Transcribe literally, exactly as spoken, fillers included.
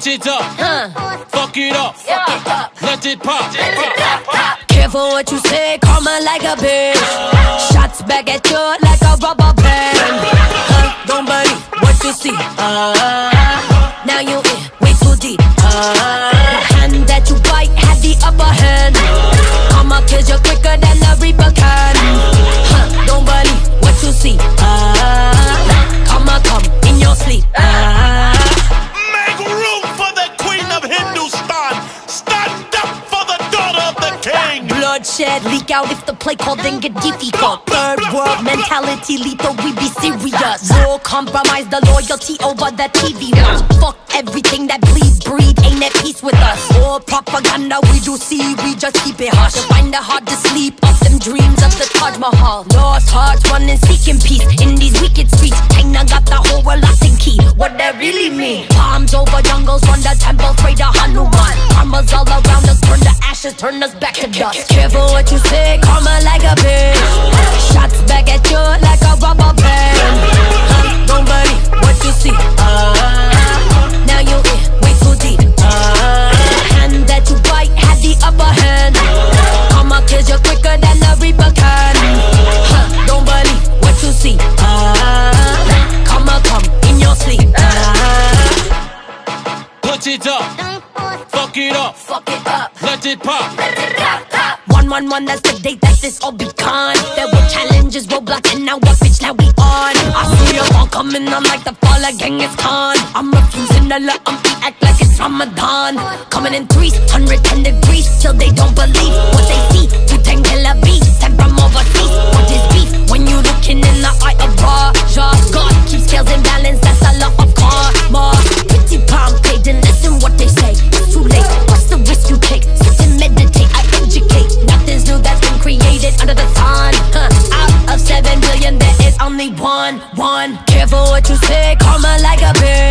Put it up, huh. Fuck it up, Fuck it up. Let it pop, let it pop, pop. Careful what you say, karma like a bitch. Shots back at you like a rubber band. Huh? Don't believe what you see. Uh, now you in way too deep. Uh, the hand that you bite had the upper hand. Karma kills you quicker than the reaper can. Huh? Don't believe what you see. Uh, karma come in your sleep. Uh, Make room for the queen of Hindustan. Stand up for the daughter of the king. Bloodshed leak out if the play called then get difficult. Third world mentality lethal, we be serious. No compromise the loyalty over the T V watch. Fuck everything that bleeds, breed, ain't at peace with us. All propaganda we do see, we just keep it hush. You find it hard to sleep off them dreams of the Taj Mahal. Lost hearts running seeking peace in these wicked streets. China got the whole world locked in key. What that really mean? Palms over jungles, run the temple, pray to Hanuman. Karma's all around us, turn to ashes, turn us back to dust. Careful what you say, karma like a bitch. Shots back at you like a rubber band. Huh? Don't believe what you see. Uh, now you in way too deep. Uh, the hand that you bite had the upper hand. Karma kills you quicker than the reaper can. Huh? Don't believe what you see. Uh, karma come in your sleep. Uh, Put it up, fuck it up, fuck it up. let it pop. One, one, one, that's the date that this all begun. There were challenges, roadblocks, and now what bitch, now we on. I see you all coming, I'm like the fall gang is con. I'm refusing to let them eat, act like it's Ramadan. Coming in threes, one hundred ten degrees, till they don't believe what they see. Wu-Tang killer beats, sent from overseas. What is beef? When you looking in the eye of Raja. God keeps scales in balance, that's a lot of karma. Pretty palm page and listen what they say. It's too late, what's the risk you take? Sit and meditate, I educate. Nothing's new that's been created under the sun. Huh. Out of seven billion, there is only one, one. Careful what you say, karma like a bitch.